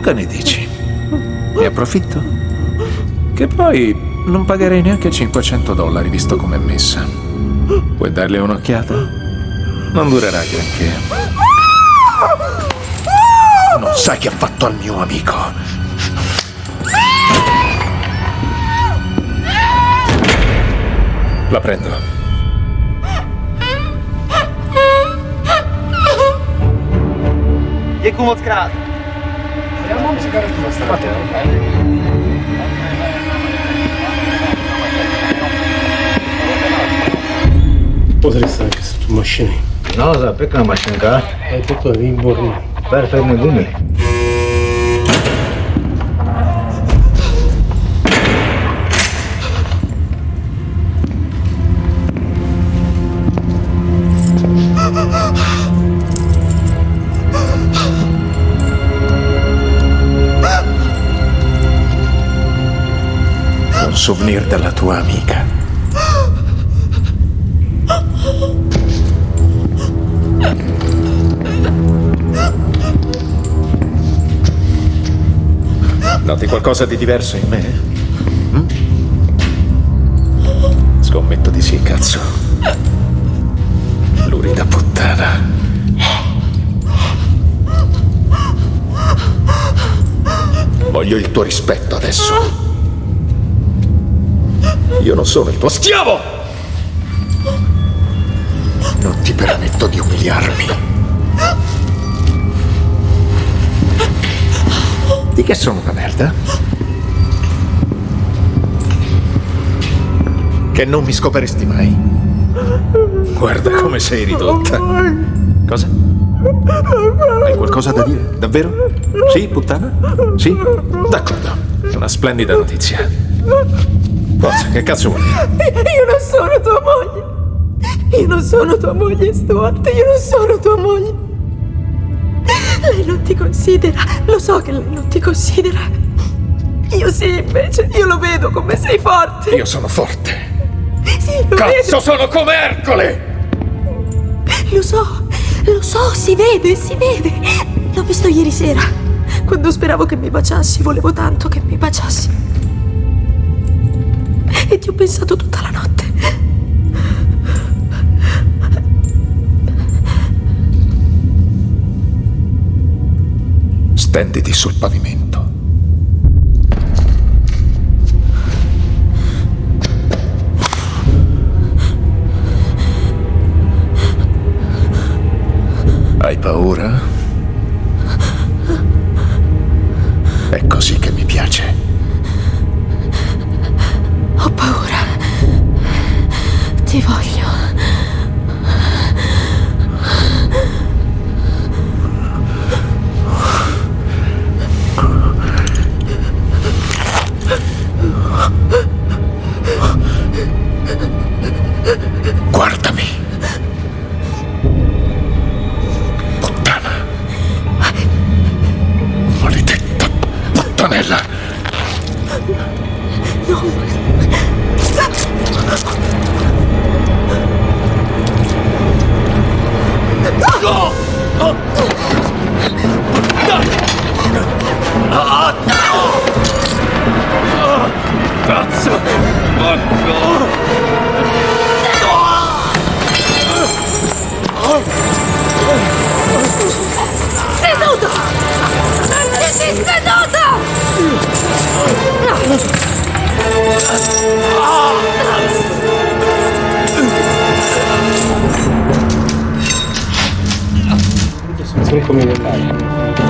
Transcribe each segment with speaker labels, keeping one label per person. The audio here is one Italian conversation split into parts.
Speaker 1: Cosa ne dici? Ne approfitto? Che poi non pagherei neanche $500 visto com'è messa. Puoi darle un'occhiata? Non durerà granché. Non sai che ha fatto al mio amico. La prendo.
Speaker 2: Děkuju moc krát.
Speaker 3: Já mám cigaretu na straně. Pozri sa, aké sú tu mašiny.
Speaker 2: Naozaj pekná mašinka.
Speaker 3: Aj toto je výborné.
Speaker 2: Perfektné gumy.
Speaker 1: Un souvenir della tua amica. Noti qualcosa di diverso in me? Scommetto di sì, cazzo. Lurida puttana. Voglio il tuo rispetto adesso. Io non sono il tuo schiavo! Non ti permetto di umiliarmi. Di che sono una merda? Che non mi scoperesti mai? Guarda come sei ridotta. Cosa? Hai qualcosa da dire? Davvero? Sì, puttana? Sì? D'accordo. Una splendida notizia. Forza, che cazzo vuoi?
Speaker 4: Io non sono tua moglie. Io non sono tua moglie, Stuart. Io non sono tua moglie. Lei non ti considera. Lo so che lei non ti considera. Io sì, invece. Io lo vedo come sei forte.
Speaker 1: Io sono forte.
Speaker 4: Sì, lo
Speaker 1: Cazzo,
Speaker 4: vedo.
Speaker 1: sono come Ercole!
Speaker 4: Lo so, si vede, si vede. L'ho visto ieri sera. Quando speravo che mi baciassi, volevo tanto che mi baciassi. E ti ho pensato tutta la notte.
Speaker 1: Stenditi sul pavimento. Hai paura? È così che mi piace.
Speaker 4: Ho paura. Ti voglio.
Speaker 1: Guardami. Puttana. Maledetta puttanella.
Speaker 4: No.
Speaker 1: Cazzo!
Speaker 4: Seduto! Mettiti seduto!
Speaker 3: Sono come dettagli.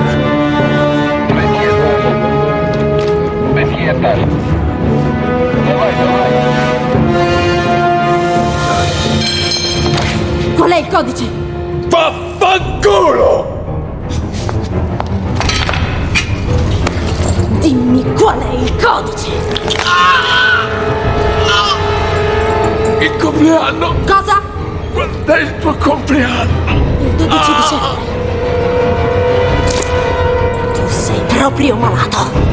Speaker 4: Qual è il codice?
Speaker 1: Vaffanculo!
Speaker 4: Dimmi qual è il codice!
Speaker 1: Il compleanno!
Speaker 4: Cosa?
Speaker 1: Quando è il tuo compleanno?
Speaker 4: Il 12 dicembre. Tu sei proprio malato.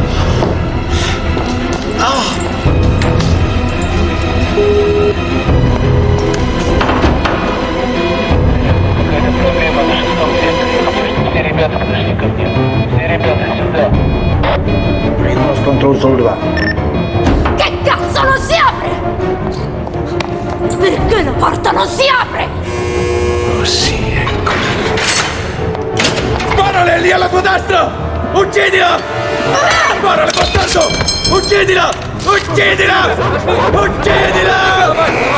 Speaker 5: Все ребята подошли ко мне. Все ребята сюда.
Speaker 2: contro il soldato.
Speaker 4: Che cazzo non si apre? Perché la porta non si apre?
Speaker 1: Oh sì, ecco.
Speaker 5: Sparale lì alla tua destra! Uccidila! Sparale, bastardo! Uccidila! Uccidila! Uccidila!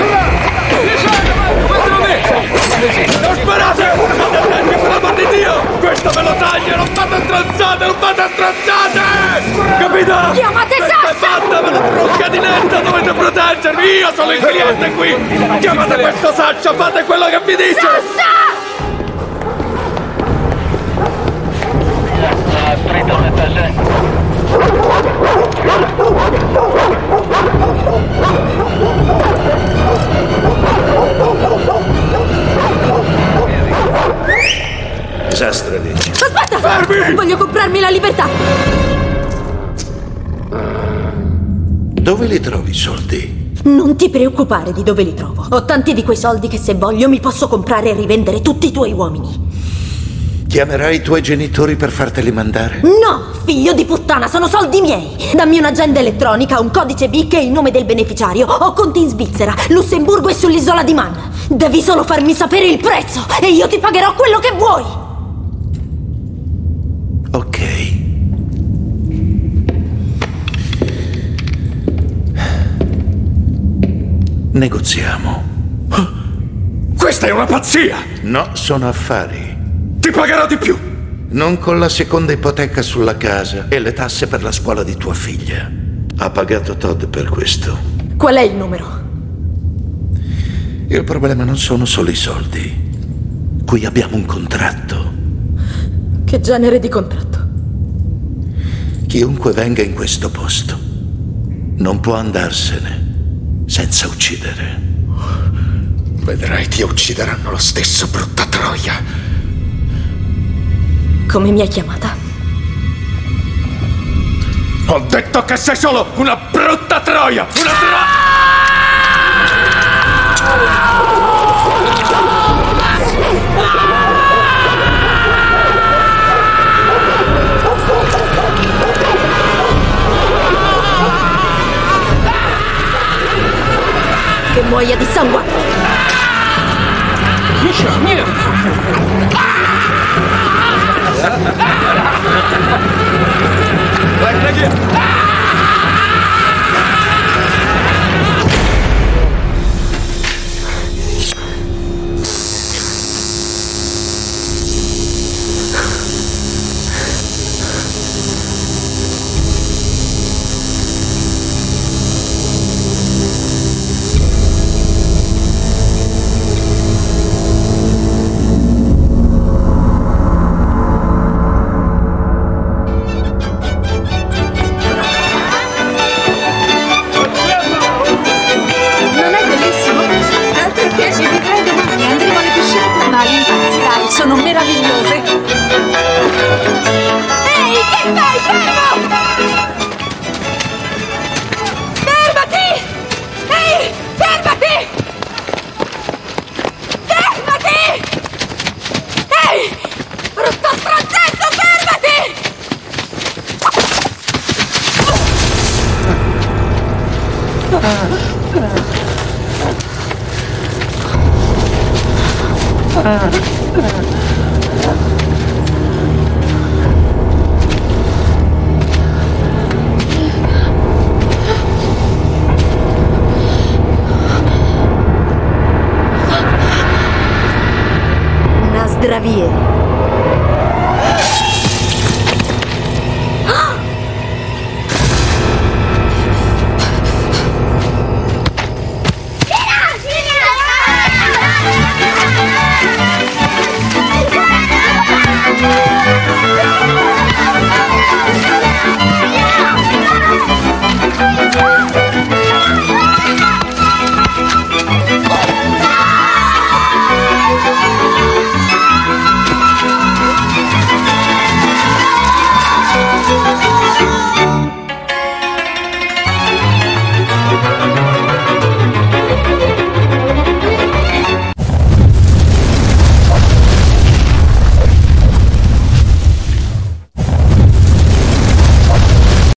Speaker 5: Non sparate! State attenti, per l'amor di Dio! Questo me lo taglio! Non fate stronzate! Non fate stronzate! Capito?
Speaker 4: Chiamate
Speaker 5: Questa è
Speaker 4: Sassa!
Speaker 5: fatta, me la tronca di letta! Dovete proteggermi! Io sono il cliente qui! Chiamate questo Saccia! Fate quello che vi dice!
Speaker 4: Sassa!
Speaker 1: Esastrali.
Speaker 4: Aspetta!
Speaker 5: Fermi!
Speaker 4: Voglio comprarmi la libertà!
Speaker 1: Dove li trovi i soldi?
Speaker 4: Non ti preoccupare di dove li trovo. Ho tanti di quei soldi che se voglio mi posso comprare e rivendere tutti i tuoi uomini.
Speaker 1: Chiamerai i tuoi genitori per farteli mandare?
Speaker 4: No, figlio di puttana, sono soldi miei. Dammi un'agenda elettronica, un codice BIC e il nome del beneficiario. Ho conti in Svizzera, Lussemburgo e sull'isola di Man. Devi solo farmi sapere il prezzo e io ti pagherò quello che vuoi.
Speaker 1: Ok. Negoziamo.
Speaker 5: Questa è una pazzia!
Speaker 1: No, sono affari.
Speaker 5: Ti pagherò di più!
Speaker 1: Non con la seconda ipoteca sulla casa e le tasse per la scuola di tua figlia. Ha pagato Todd per questo.
Speaker 4: Qual è il numero?
Speaker 1: Il problema non sono solo i soldi. Qui abbiamo un contratto.
Speaker 4: Che genere di contratto?
Speaker 1: Chiunque venga in questo posto non può andarsene senza uccidere.
Speaker 5: Vedrai, ti uccideranno lo stesso, brutta troia!
Speaker 4: Come mi hai chiamata?
Speaker 5: Ho detto che sei solo una brutta troia! Una
Speaker 4: Che muoia di sangue!
Speaker 6: Non è bellissimo? Perché ci vedrai domani, andremo alle piscine termali, impazzirai, sono meravigliose.
Speaker 4: Ehi, che fai? Fermo! Fermati! Ehi, fermati! Fermati! Ehi, brutto stronzetto, fermati!